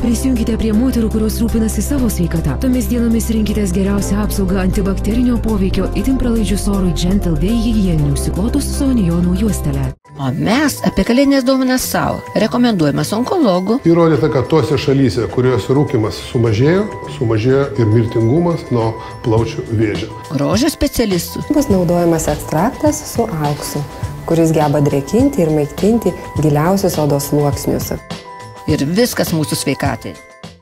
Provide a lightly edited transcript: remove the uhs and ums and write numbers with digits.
Prisijunkite prie moterų, kurios rūpinasi savo sveikata. Tomis dienomis rinkitės geriausią apsaugą antibakterinio poveikio, itin pralaidžius orui Gentle Day higieninius įklotus su anijonų juostele. O mes apie kalėdines dovanas savo rekomenduojame onkologų. Įrodyta, kad tose šalyse, kuriuose rūkymas sumažėjo ir mirtingumas nuo plaučių vėžio. Grožio specialistų. Bus naudojamas ekstraktas su auksu, kuris geba drėkinti ir maitinti giliausius odos sluoksnius. Ir viskas mūsų sveikatai.